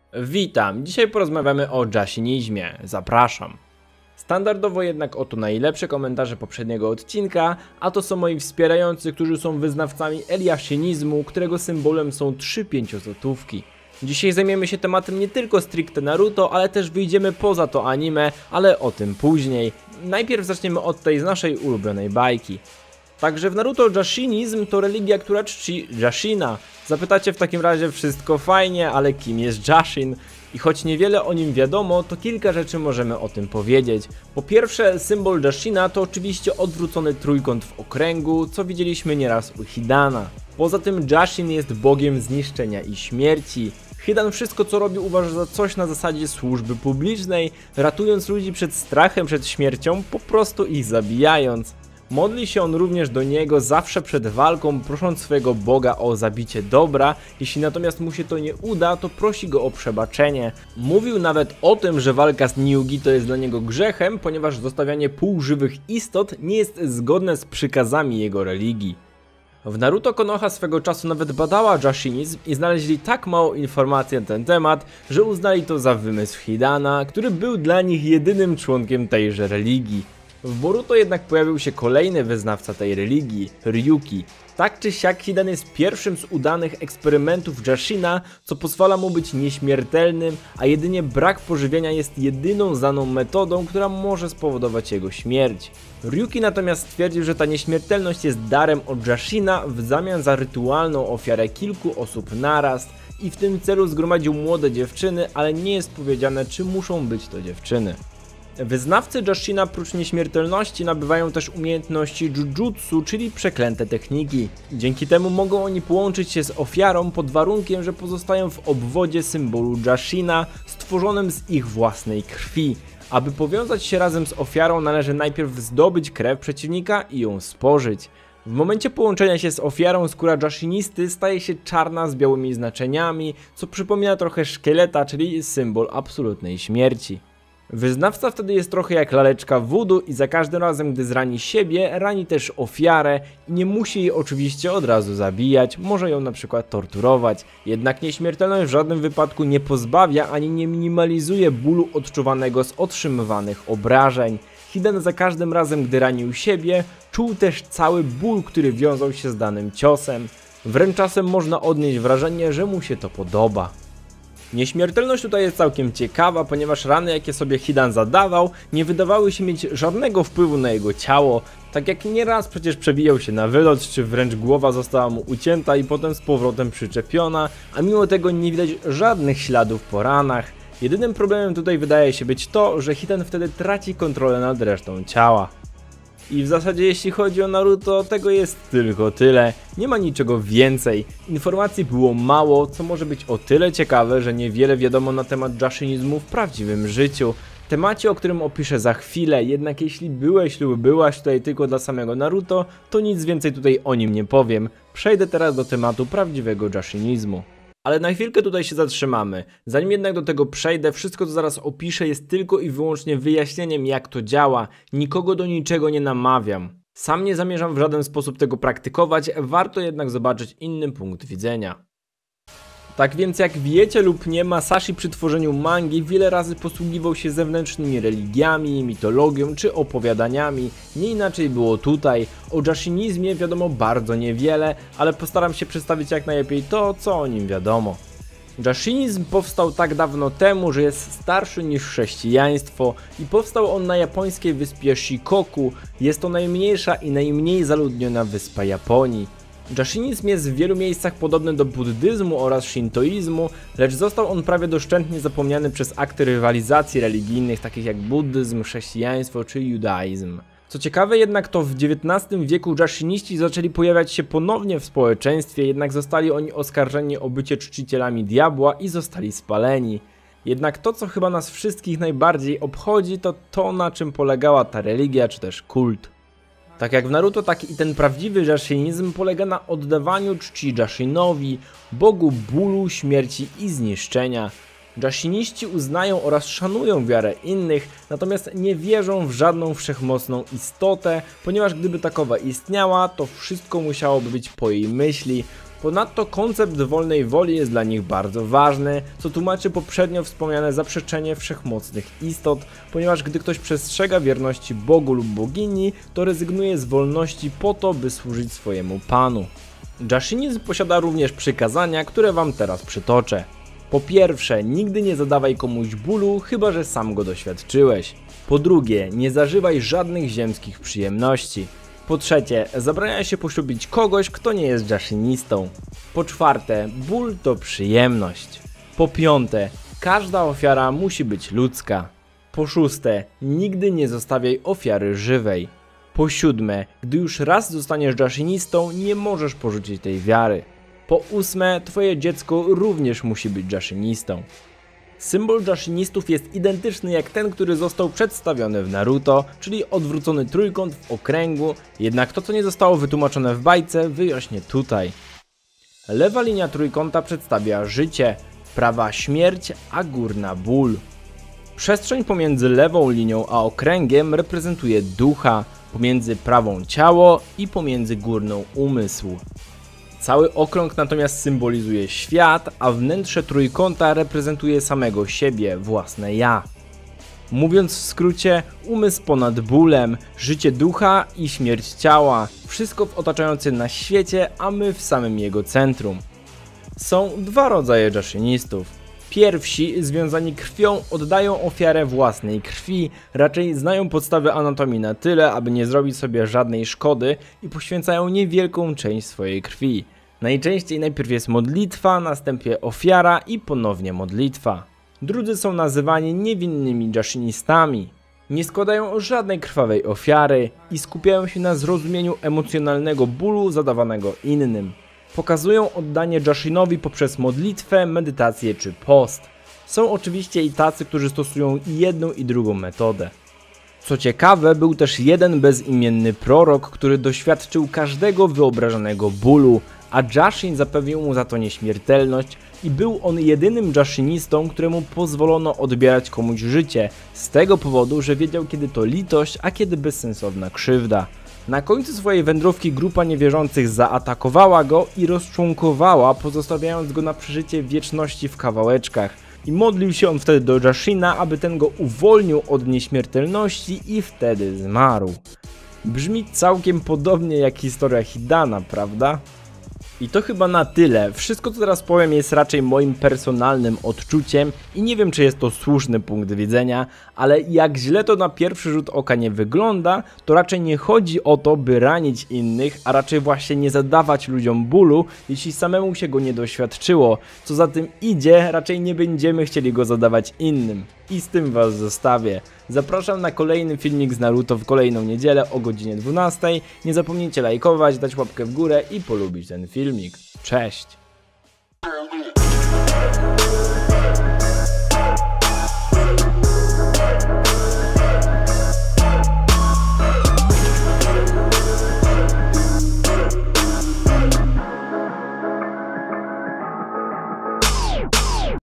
Witam, dzisiaj porozmawiamy o Jashinizmie, zapraszam. Standardowo jednak oto najlepsze komentarze poprzedniego odcinka, a to są moi wspierający, którzy są wyznawcami Eliashinizmu, którego symbolem są 3 pięciozłotówki. Dzisiaj zajmiemy się tematem nie tylko stricte Naruto, ale też wyjdziemy poza to anime, ale o tym później. Najpierw zaczniemy od tej z naszej ulubionej bajki. Także w Naruto Jashinizm to religia, która czci Jashina. Zapytacie w takim razie, wszystko fajnie, ale kim jest Jashin? I choć niewiele o nim wiadomo, to kilka rzeczy możemy o tym powiedzieć. Po pierwsze, symbol Jashina to oczywiście odwrócony trójkąt w okręgu, co widzieliśmy nieraz u Hidana. Poza tym Jashin jest bogiem zniszczenia i śmierci. Hidan wszystko co robi uważa za coś na zasadzie służby publicznej, ratując ludzi przed strachem, przed śmiercią, po prostu ich zabijając. Modli się on również do niego zawsze przed walką, prosząc swojego Boga o zabicie dobra. Jeśli natomiast mu się to nie uda, to prosi go o przebaczenie. Mówił nawet o tym, że walka z Niugi to jest dla niego grzechem, ponieważ zostawianie półżywych istot nie jest zgodne z przykazami jego religii. W Naruto Konoha swego czasu nawet badała Jashinizm i znaleźli tak mało informacji na ten temat, że uznali to za wymysł Hidana, który był dla nich jedynym członkiem tejże religii. W Boruto jednak pojawił się kolejny wyznawca tej religii, Ryuki. Tak czy siak Hidan jest pierwszym z udanych eksperymentów Jashina, co pozwala mu być nieśmiertelnym, a jedynie brak pożywienia jest jedyną znaną metodą, która może spowodować jego śmierć. Ryuki natomiast stwierdził, że ta nieśmiertelność jest darem od Jashina w zamian za rytualną ofiarę kilku osób naraz i w tym celu zgromadził młode dziewczyny, ale nie jest powiedziane, czy muszą być to dziewczyny. Wyznawcy Jashina prócz nieśmiertelności nabywają też umiejętności Jujutsu, czyli przeklęte techniki. Dzięki temu mogą oni połączyć się z ofiarą pod warunkiem, że pozostają w obwodzie symbolu Jashina stworzonym z ich własnej krwi. Aby powiązać się razem z ofiarą, należy najpierw zdobyć krew przeciwnika i ją spożyć. W momencie połączenia się z ofiarą skóra Jashinisty staje się czarna z białymi znaczeniami, co przypomina trochę szkieleta, czyli symbol absolutnej śmierci. Wyznawca wtedy jest trochę jak laleczka voodoo i za każdym razem gdy zrani siebie, rani też ofiarę i nie musi jej oczywiście od razu zabijać, może ją na przykład torturować. Jednak nieśmiertelność w żadnym wypadku nie pozbawia ani nie minimalizuje bólu odczuwanego z otrzymywanych obrażeń. Hidan za każdym razem gdy ranił siebie, czuł też cały ból, który wiązał się z danym ciosem. Wręcz czasem można odnieść wrażenie, że mu się to podoba. Nieśmiertelność tutaj jest całkiem ciekawa, ponieważ rany jakie sobie Hidan zadawał nie wydawały się mieć żadnego wpływu na jego ciało, tak jak nieraz przecież przebijał się na wylot, czy wręcz głowa została mu ucięta i potem z powrotem przyczepiona, a mimo tego nie widać żadnych śladów po ranach. Jedynym problemem tutaj wydaje się być to, że Hidan wtedy traci kontrolę nad resztą ciała. I w zasadzie jeśli chodzi o Naruto, tego jest tylko tyle, nie ma niczego więcej. Informacji było mało, co może być o tyle ciekawe, że niewiele wiadomo na temat Jashinizmu w prawdziwym życiu. Temacie, o którym opiszę za chwilę, jednak jeśli byłeś lub byłaś tutaj tylko dla samego Naruto, to nic więcej tutaj o nim nie powiem. Przejdę teraz do tematu prawdziwego Jashinizmu. Ale na chwilkę tutaj się zatrzymamy. Zanim jednak do tego przejdę, wszystko co zaraz opiszę jest tylko i wyłącznie wyjaśnieniem jak to działa, nikogo do niczego nie namawiam. Sam nie zamierzam w żaden sposób tego praktykować, warto jednak zobaczyć inny punkt widzenia. Tak więc jak wiecie lub nie, Masashi przy tworzeniu mangi wiele razy posługiwał się zewnętrznymi religiami, mitologią czy opowiadaniami. Nie inaczej było tutaj. O Jashinizmie wiadomo bardzo niewiele, ale postaram się przedstawić jak najlepiej to, co o nim wiadomo. Jashinizm powstał tak dawno temu, że jest starszy niż chrześcijaństwo i powstał on na japońskiej wyspie Shikoku. Jest to najmniejsza i najmniej zaludniona wyspa Japonii. Jashinizm jest w wielu miejscach podobny do buddyzmu oraz shintoizmu, lecz został on prawie doszczętnie zapomniany przez akty rywalizacji religijnych takich jak buddyzm, chrześcijaństwo czy judaizm. Co ciekawe jednak to w XIX wieku Jashiniści zaczęli pojawiać się ponownie w społeczeństwie, jednak zostali oni oskarżeni o bycie czcicielami diabła i zostali spaleni. Jednak to co chyba nas wszystkich najbardziej obchodzi to to na czym polegała ta religia czy też kult. Tak jak w Naruto, tak i ten prawdziwy Jashinizm polega na oddawaniu czci Jashinowi, bogu bólu, śmierci i zniszczenia. Jashiniści uznają oraz szanują wiarę innych, natomiast nie wierzą w żadną wszechmocną istotę, ponieważ gdyby takowa istniała, to wszystko musiałoby być po jej myśli. Ponadto koncept wolnej woli jest dla nich bardzo ważny, co tłumaczy poprzednio wspomniane zaprzeczenie wszechmocnych istot, ponieważ gdy ktoś przestrzega wierności Bogu lub bogini, to rezygnuje z wolności po to, by służyć swojemu Panu. Jashinizm posiada również przykazania, które wam teraz przytoczę. Po pierwsze, nigdy nie zadawaj komuś bólu, chyba że sam go doświadczyłeś. Po drugie, nie zażywaj żadnych ziemskich przyjemności. Po trzecie, zabrania się poślubić kogoś, kto nie jest jashinistą. Po czwarte, ból to przyjemność. Po piąte, każda ofiara musi być ludzka. Po szóste, nigdy nie zostawiaj ofiary żywej. Po siódme, gdy już raz zostaniesz jashinistą, nie możesz porzucić tej wiary. Po ósme, twoje dziecko również musi być jashinistą. Symbol jashinistów jest identyczny jak ten, który został przedstawiony w Naruto, czyli odwrócony trójkąt w okręgu, jednak to, co nie zostało wytłumaczone w bajce, wyjaśnię tutaj. Lewa linia trójkąta przedstawia życie, prawa śmierć, a górna ból. Przestrzeń pomiędzy lewą linią a okręgiem reprezentuje ducha, pomiędzy prawą ciało i pomiędzy górną umysł. Cały okrąg natomiast symbolizuje świat, a wnętrze trójkąta reprezentuje samego siebie, własne ja. Mówiąc w skrócie, umysł ponad bólem, życie ducha i śmierć ciała, wszystko w otaczającym nas świecie, a my w samym jego centrum. Są dwa rodzaje jashinistów. Pierwsi, związani krwią, oddają ofiarę własnej krwi, raczej znają podstawy anatomii na tyle, aby nie zrobić sobie żadnej szkody i poświęcają niewielką część swojej krwi. Najczęściej najpierw jest modlitwa, następnie ofiara i ponownie modlitwa. Drudzy są nazywani niewinnymi jashinistami. Nie składają żadnej krwawej ofiary i skupiają się na zrozumieniu emocjonalnego bólu zadawanego innym. Pokazują oddanie Jashinowi poprzez modlitwę, medytację czy post. Są oczywiście i tacy, którzy stosują jedną i drugą metodę. Co ciekawe, był też jeden bezimienny prorok, który doświadczył każdego wyobrażonego bólu, a Jashin zapewnił mu za to nieśmiertelność i był on jedynym Jashinistą, któremu pozwolono odbierać komuś życie, z tego powodu, że wiedział, kiedy to litość, a kiedy bezsensowna krzywda. Na końcu swojej wędrówki grupa niewierzących zaatakowała go i rozczłonkowała, pozostawiając go na przeżycie wieczności w kawałeczkach. I modlił się on wtedy do Jashina, aby ten go uwolnił od nieśmiertelności i wtedy zmarł. Brzmi całkiem podobnie jak historia Hidana, prawda? I to chyba na tyle. Wszystko, co teraz powiem, jest raczej moim personalnym odczuciem i nie wiem, czy jest to słuszny punkt widzenia, ale jak źle to na pierwszy rzut oka nie wygląda, to raczej nie chodzi o to, by ranić innych, a raczej właśnie nie zadawać ludziom bólu, jeśli samemu się go nie doświadczyło. Co za tym idzie, raczej nie będziemy chcieli go zadawać innym. I z tym was zostawię. Zapraszam na kolejny filmik z Naruto w kolejną niedzielę o godzinie 12. Nie zapomnijcie lajkować, dać łapkę w górę i polubić ten filmik. Cześć!